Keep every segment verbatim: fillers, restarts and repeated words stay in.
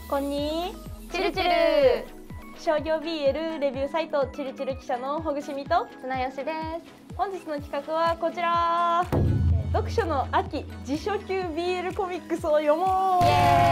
こんにチルチル商業 ビーエル レビューサイトチルチル記者のほぐしみと綱吉です。 本日の企画はこちら、えー、読書の秋辞書級 ビーエル コミックスを読もう。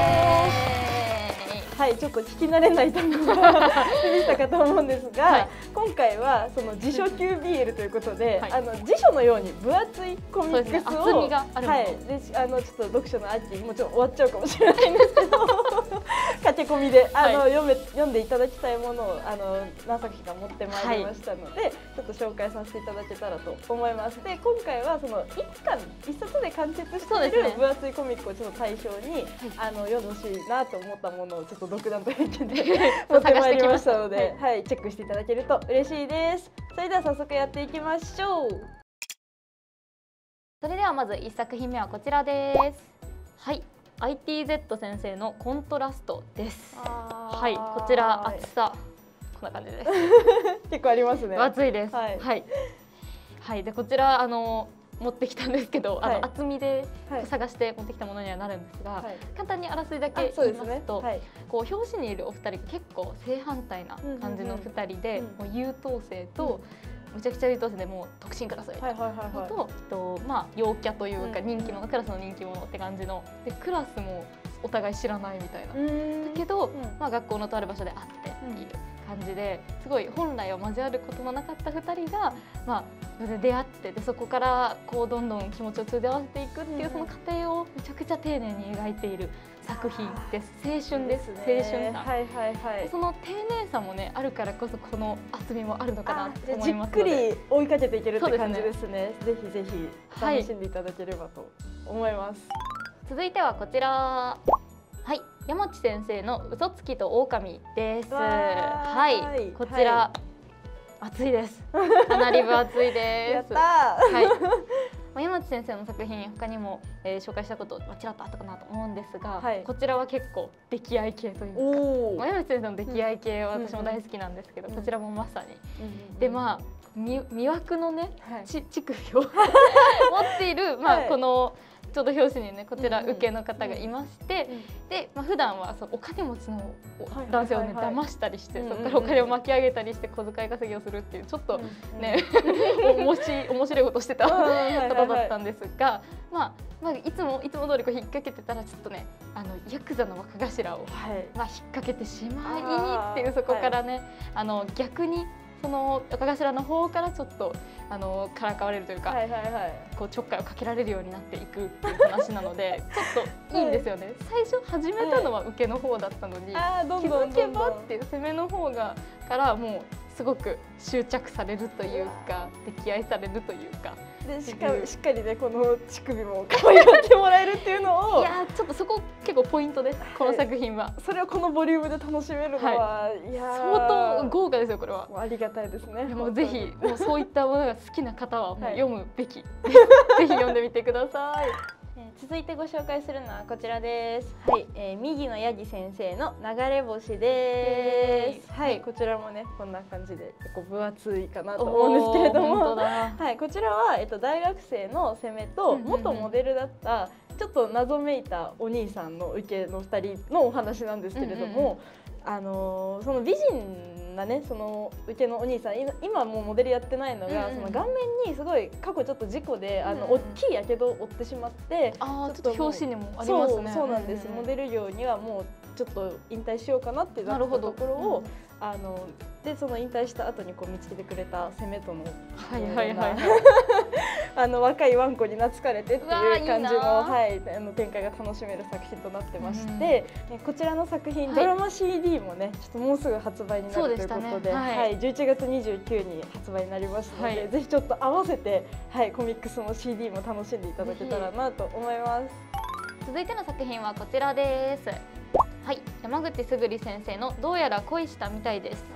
はい、ちょっと聞き慣れない単語が出てきたかと思うんですが、はい、今回はその辞書級 ビーエル ということで、はい、あの辞書のように分厚いコミックスを、 厚みがあるもの、 はい、であのちょっと読書の秋もうちょっと終わっちゃうかもしれないんですけど駆け込みであの、はい、読め読んでいただきたいものをあの何作品か持ってまいりましたので、はい、ちょっと紹介させていただけたらと思います。で今回はその一巻一冊で完結している分厚いコミックをちょっと対象に、はい、あの読んでほしいなと思ったものをちょっと独断と偏見で持ってまいりましたので、はい、チェックしていただけると嬉しいです。それでは早速やっていきましょう。 それではまずいっさく品目はこちらです。はい、アイティーゼット 先生のコントラストです。はい、こちら厚さこんな感じです。 結構ありますね。 厚いです。はい、はい、はい、でこちらあの持ってきたんですけど、はい、あの厚みで探して持ってきたものにはなるんですが、はい、簡単にあらすじだけ言いますと、ね、はい、こう表紙にいるお二人が結構正反対な感じのふたりで、もう優等生と、うん、むちゃくちゃ優等生でもう特進クラスみたいなのと、とまあ陽キャというか人気者、クラスの人気者って感じので、クラスもお互い知らないみたいな、だけど、うん、まあ学校のとある場所で会ってっていう感じで、すごい本来は交わることのなかったふたりが、まあ、出会ってでそこからこうどんどん気持ちを通じ合わせていくっていう、その過程をめちゃくちゃ丁寧に描いている作品です。青春です。青春感。はいはいはい。その丁寧さもねあるからこそこの厚みもあるのかなと思いますので、 じっくり追いかけていけるって感じですね。ぜひぜひ楽しんでいただければと思います。 続いてはこちら。はい、山地先生の嘘つきと狼です。はい、こちら、はい、熱いです。かなり分厚いです。 やったー。 はい。山地先生の作品他にも、えー、紹介したことちらっとあったかなと思うんですが、はい、こちらは結構溺愛系というか、山地先生の溺愛系は私も大好きなんですけど、うん、こちらもまさに、うん、でまあ魅惑のね、はい、ち乳首を持っているまあ、はい、このちょうど表紙にねこちら受けの方がいまして、で、まあ、普段はそうお金持ちの男性をね騙したりして、そこからお金を巻き上げたりして小遣い稼ぎをするっていうちょっとね面白い面白いことをしてた方だったんですが、まあまあいつもいつも通りこう引っ掛けてたらちょっとねあのヤクザの若頭を、はい、まあ引っ掛けてしまいっていう、そこからね、はい、あの逆にその若頭の方からちょっとあのからかわれるというか、こうちょっかいをかけられるようになっていくっていう話なのでちょっといいんですよね。最初始めたのは受けの方だったのに、気づけばっていう攻めの方がからもうすごく執着されるというか溺愛されるというか。 でしかしっかりねこの乳首も可愛がってもらえるっていうのをいやちょっとそこ結構ポイントです、この作品は。 それをこのボリュームで楽しめるのは、はい、いや相当豪華ですよこれは。 ありがたいですね。 もうぜひもうそういったものが好きな方はもう読むべき、はい、ぜひ読んでみてください。 続いてご紹介するのはこちらです。はい、えー、右野ヤギ先生の流れ星です。はい、こちらもねこんな感じで結構分厚いかなと思うんですけれども、はい、こちらはえっと大学生の攻めと元モデルだったちょっと謎めいたお兄さんの受けのふたりのお話なんですけれども、あのー、その美人なねその受けのお兄さん今もうモデルやってないのが、うんうん、その顔面にすごい過去ちょっと事故で、うん、あの大きいやけどを負ってしまって、 あちょっと表紙にもありますね。 そうなんです、うんうん、モデル業にはもうちょっと引退しようかなってなったところを、うん、あのでその引退した後にこう見つけてくれた攻めとのあの若いワンコに懐かれてっていう感じのはい、あの展開が楽しめる作品となってまして、うん、こちらの作品、はい、ドラマ シーディー もねちょっともうすぐ発売になるということで、はいはい、じゅういちがつにじゅうくにちに発売になりますので、はい、ぜひちょっと合わせて、はい、コミックスも シーディー も楽しんでいただけたらなと思います。 続いての作品はこちらです。はい、山口すぐり先生のどうやら恋したみたいです。です。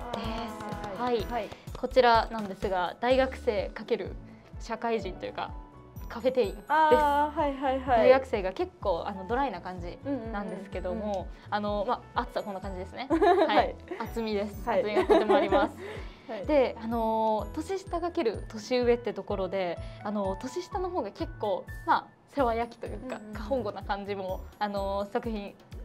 はい、はい、こちらなんですが、大学生×社会人というかカフェ店員です。はいはいはい。大学生が結構あのドライな感じなんですけども、あのまあ厚さこんな感じですね。はい、厚みです。厚みがとてもあります。で、あの年下×年上ってところで、あの年下の方が結構まあ世話焼きというか過保護な感じもあの作品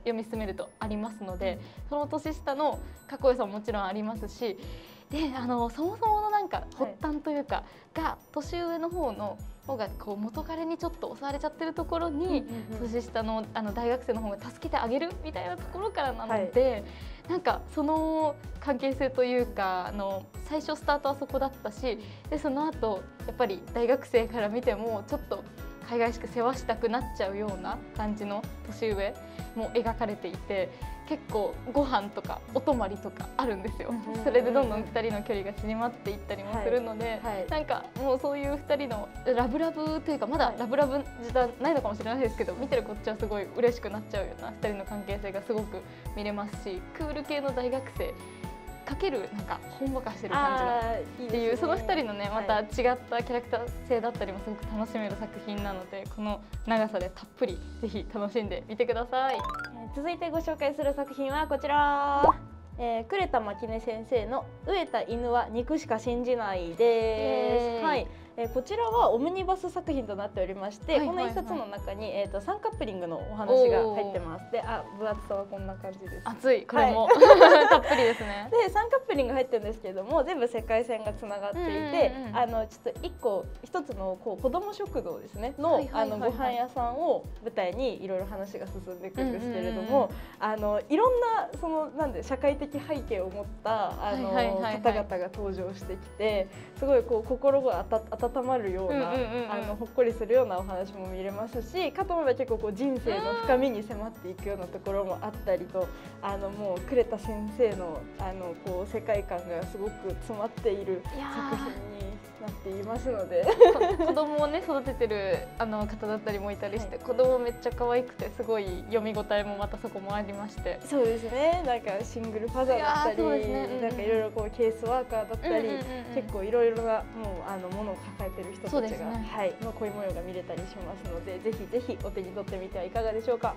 読み進めるとありますので、その年下のかっこよさももちろんありますし、であのそもそものなんか発端というか、はい、が年上の方の方がこう元彼にちょっと襲われちゃってるところに、年下のあの大学生の方が助けてあげるみたいなところからなので、はい、なんかその関係性というか、あの最初スタートはそこだったし、でその後やっぱり大学生から見てもちょっと海外しく世話したくなっちゃうような感じの年上も描かれていて、結構ご飯とかお泊まりとかあるんですよ。それでどんどんふたりの距離が縮まっていったりもするので、はいはい、なんかもうそういうふたりのラブラブというか、まだラブラブじゃないのかもしれないですけど、見てるこっちはすごい嬉しくなっちゃうようなふたりの関係性がすごく見れますし、クール系の大学生かけるなんかほんわかしてる感じのっていう、そのふたりのねまた違ったキャラクター性だったりもすごく楽しめる作品なので、この長さでたっぷりぜひ楽しんでみてください。 続いてご紹介する作品はこちら、えー、呉田真希音先生の「飢えた犬は肉しか信じない」です。はい、えー、こちらはオムニバス作品となっておりまして、この一冊の中に、えー、とさんカップリングのお話が入ってます。で、あ、分厚さはこんな感じです。 熱い、これも、はい、たっぷりですね。 で、さんカップリング入ってるんですけれども、全部世界線がつながっていて、あのちょっと一個一つのこう子ども食堂ですねのあのご飯屋さんを舞台にいろいろ話が進んでいくんですけれども、あのいろんなそのなんで社会的背景を持ったあの方々が登場してきて、すごいこう心があた温まるような、あのほっこりするようなお話も見れますし、かと思えば結構こう人生の深みに迫っていくようなところもあったりと、あのもう呉田先生のあのこう世界観がすごく詰まっている作品になっていますので、 子供をね育ててるあの方だったりもいたりして、はい、子供めっちゃ可愛くてすごい読み応えもまたそこもありまして、 そうですね、なんかシングルファザーだったり、ね、うん、なんかいろいろこうケースワーカーだったり、結構いろいろなもうあのものを抱えてる人たちが、ね、はい、の恋模様が見れたりしますので、ぜひぜひお手に取ってみてはいかがでしょうか。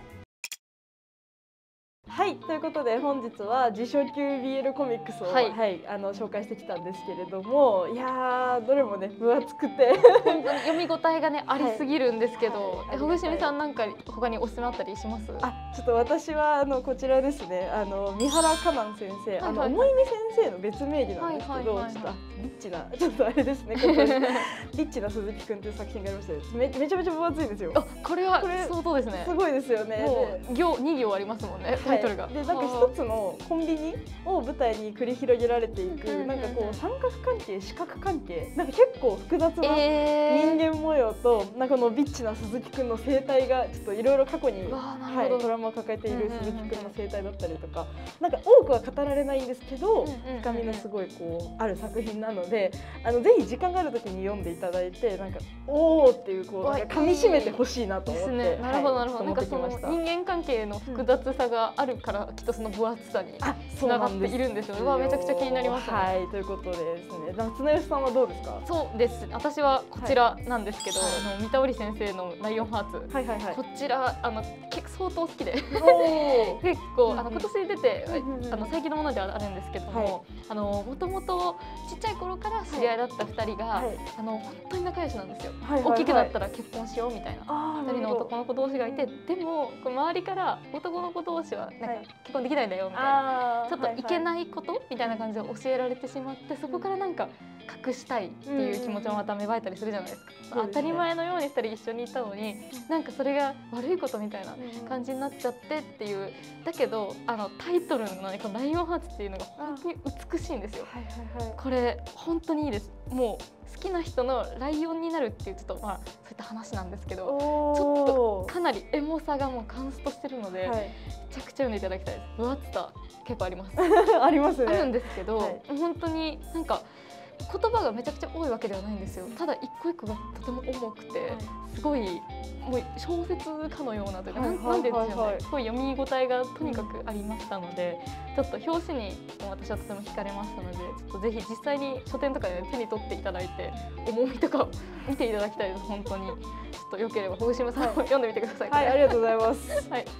はい、ということで本日は自書級 ビーエル コミックスを、はい、はい、あの紹介してきたんですけれども、いやーどれもね分厚くて本当に読み応えがねありすぎるんですけど、はい、ほぐしみさんなんか他におすすめあったりします？ あ、ちょっと私はあのこちらですね、あの三原香南先生、あの思いみ先生の別名義なんですけど、ちょっとリッチなちょっとあれですね、ここにリッチな鈴木くんという作品がありまして、めめちゃめちゃ分厚いんですよ。 あ、これは相当ですね。 すごいですよね。 もう行に行ありますもんね。タイトルが。 で、なんか一つのコンビニを舞台に繰り広げられていく、なんかこう三角関係、四角関係、なんか結構複雑な人間模様と、なんかこのビッチな鈴木くんの生態がちょっといろいろ過去に、はい、トラウマを抱えている鈴木くんの生態だったりとか、なんか多くは語られないんですけど、深みのすごいこうある作品なので、あのぜひ時間がある時に読んでいただいて、なんかおおっていうこうなんか噛み締めてほしいなと思って、 なるほどなるほど、なんかその人間関係の複雑さがあるからきっとその分厚さにつながっているんですよね。わ、めちゃくちゃ気になりますね。 はい、ということでですね、夏のよしさんはどうですか？ そうです。私はこちらなんですけど、あの三田織先生のライオンハーツ、はいはいはい、こちらあの結構相当好きで結構あの今年出てあの最近のものではあるんですけども、はい、あのもともとちっちゃい頃から知り合いだったふたりが、はい、あの本当に仲良しなんですよ。はいはいはい、大きくなったら結婚しようみたいなふたりの男の子同士がいて、でも周りから男の子同士はなんか結婚できないんだよみたいな、ちょっといけないことみたいな感じで教えられてしまって、そこからなんか隠したいっていう気持ちもまた芽生えたりするじゃないですか。当たり前のようにふたり一緒にいたのに、なんかそれが悪いことみたいな感じになっちゃってっていう。だけどあのタイトルの、ね、このライオンハーツっていうのが本当に美しいんですよ。これ本当にいいです。もう好きな人のライオンになるっていうちょっとまあそういった話なんですけど、ちょっとかなりエモさがもうカンストしてるので、はい、めちゃくちゃ読んでいただきたいです。分厚さ結構ありますありますね。 あるんですけど、はい、本当になんか言葉がめちゃくちゃ多いわけではないんですよ。ただ一個一個がとても重くて、すごいもう小説かのようなというか、なんていうんですよね、すごい読み応えがとにかくありましたので、ちょっと表紙に私はとても惹かれましたので、ちょっとぜひ実際に書店とかで、ね、手に取っていただいて重みとかを見ていただきたいです。本当にちょっとよければほぐしむさんを読んでみてください。 はい、ありがとうございます。 はい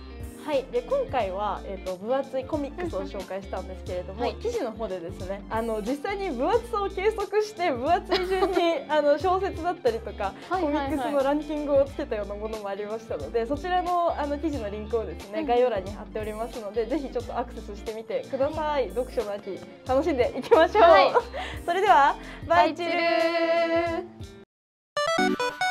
はい、で今回は、えー、と分厚いコミックスを紹介したんですけれども、はい、記事の方でですね、あの実際に分厚さを計測して分厚い順にあの小説だったりとかコミックスのランキングをつけたようなものもありましたので、そちらのあの記事のリンクをですね、概要欄に貼っておりますので、ぜひちょっとアクセスしてみてください。読書の秋楽しんでいきましょう。はい、それではバイチュール。